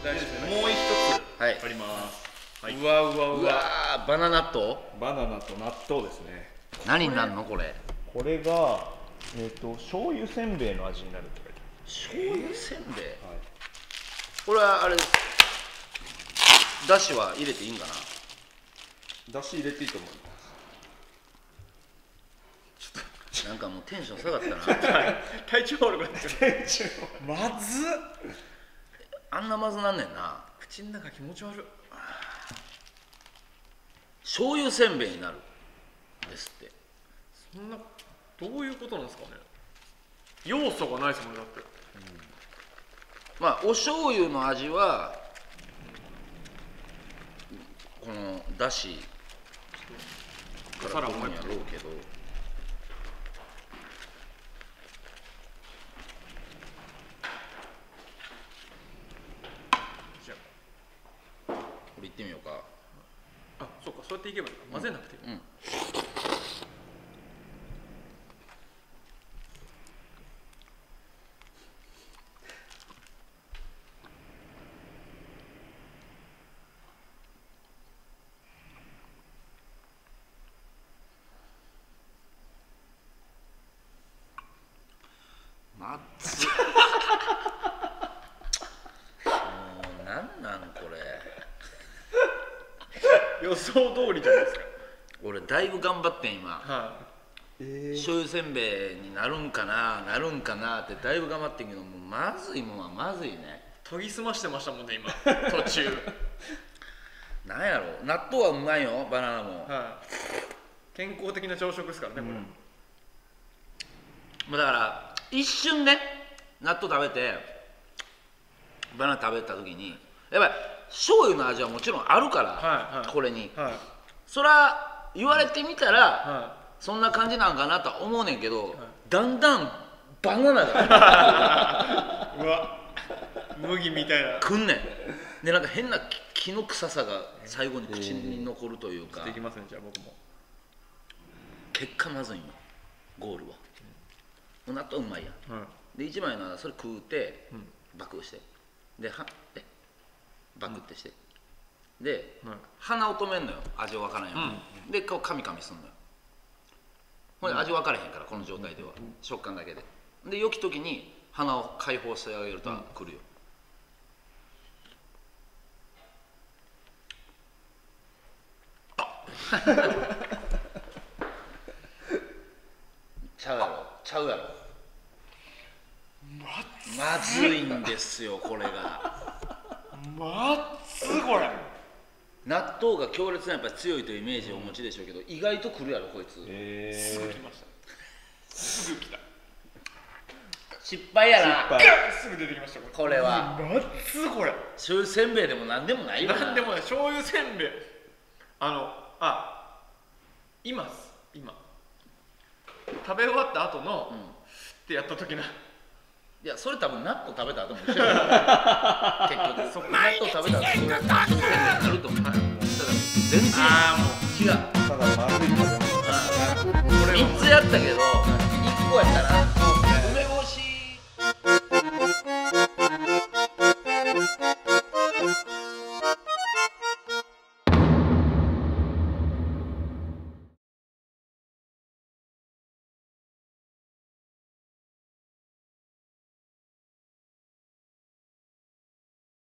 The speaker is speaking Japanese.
大丈夫です。もう一つはいあります。 うわうわうわ、バナナとバナナと納豆ですね。 何になるのこれ？ これが醤油せんべいの味になるって書いて醤油せんべい、 ある。 これはあれだしは入れていいんかな？ だし入れていいと思います。 なんかもうテンション下がったな体調悪くなってる。まずっ、 あんなまずなんねんな。 口の中気持ち悪い。 醤油せんべいになるですって。 そんな、どういうことなんですかね。要素がないですもんね、だって。 まあお醤油の味はこのだしから来るんやろうけど、 じゃこれいってみようか。 あ、そうか、そうやっていけばいいのか。混ぜなくていい。 まずっもうなんなんこれ。 予想通りじゃないですか。 俺だいぶ頑張ってん今。 はい。 醤油せんべいになるんかななるんかなってだいぶ頑張ってんけど、もうまずいもんはまずいね。 研ぎ澄ましてましたもんね、今途中。 なんやろ、納豆はうまいよ、バナナも。 はい。健康的な朝食ですからね、これ。 もうだから一瞬ね、納豆食べてバナナ食べた時にやっぱり醤油の味はもちろんあるから、 はいはい、 これに、 はい、 そら言われてみたら、 はい、 そんな感じなんかなとは思うねんけど、はい、だんだんバナナがうわ、麦みたいなくんねん。でなんか変な木の臭さが最後に口に残るというか、 できますね。じゃあ僕も結果まずいよゴールは。納豆うまいやん、で一番いいのはそれ食うて、バクしてでバクってして、で、鼻を止めんのよ、味わからんように、でこうカミカミすんのよ。ほんで味分からへんから、この状態では、食感だけで。で良き時に鼻を解放してあげるとくるよ。ちゃうやろ、ちゃうやろ。まずいんですよこれが。 まずこれ。 納豆が強烈なやっぱり強いというイメージをお持ちでしょうけど、意外とくるやろこいつ。 すぐ来ました。すぐ来た。 失敗やな。 すぐ出てきましたこれは。 まずこれ。 醤油せんべいでもなんでもないよな。 なんでもない。醤油せんべい。います。今。食べ終わった後の、ってやった時な。 いや、それ多分納豆食べた後も一緒や結局納豆食べた後そうやって醤油せんべいになると思う。ただ全然違う。 ただ丸い食べ物。 3つやったけど1個やったな。